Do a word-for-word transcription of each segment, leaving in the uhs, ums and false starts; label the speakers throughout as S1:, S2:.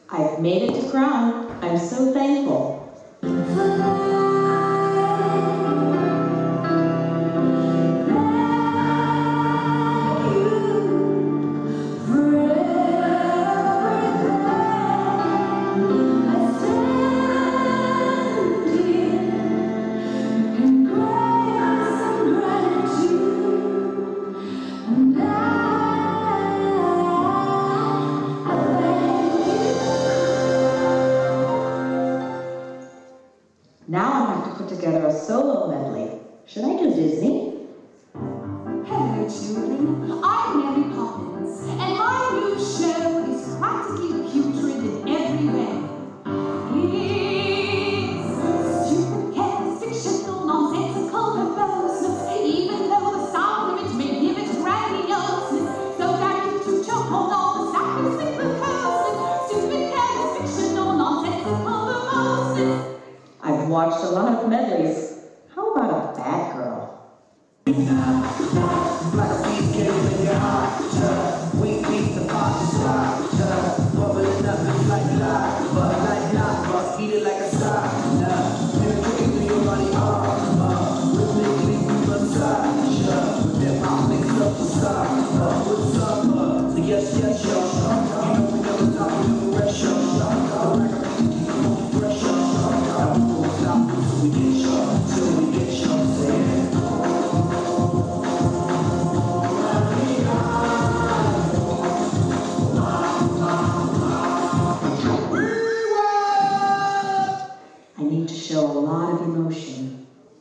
S1: I've made it to Crown. I'm so thankful. Now I have to put together a solo medley. Should I do Disney?
S2: Hello, children. I'm Mary Poppins, and my new show is practically putrid in every way. It's stupid, careless, fictional, nonsensical, verbose, even though the sound of it may give it grandioseness. So that you to choke on all the sacrosanct precoceness. Stupid, careless, fictional, nonsensical, verbose.
S1: I've watched a lot of medleys. How about a bad girl?
S3: Yes, yes, you know we never stop doing the rest, we get short, till we get short, say it.
S1: I need to show a lot of emotion.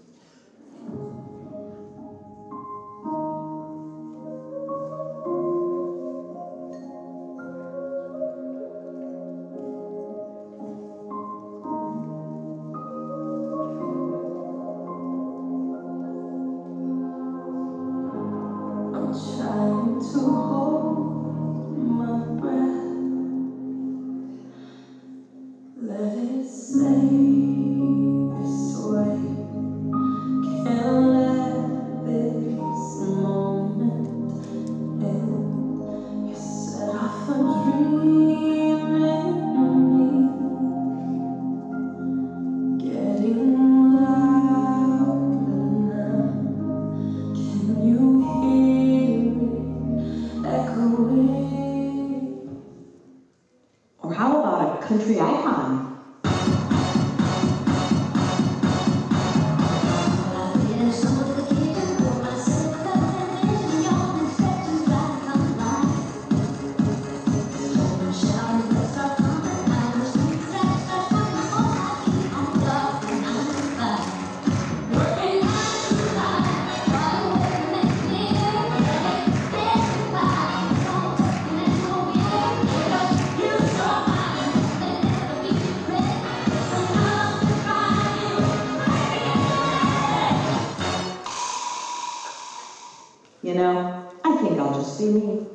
S4: Trying to hold my breath, let it stay this way. Can't let this moment end. You set off a dream in me, getting louder now. Can you hear echoing?
S1: Or how about a country icon? You know, I think I'll just be me.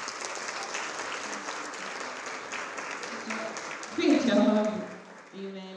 S5: Great job. Amen.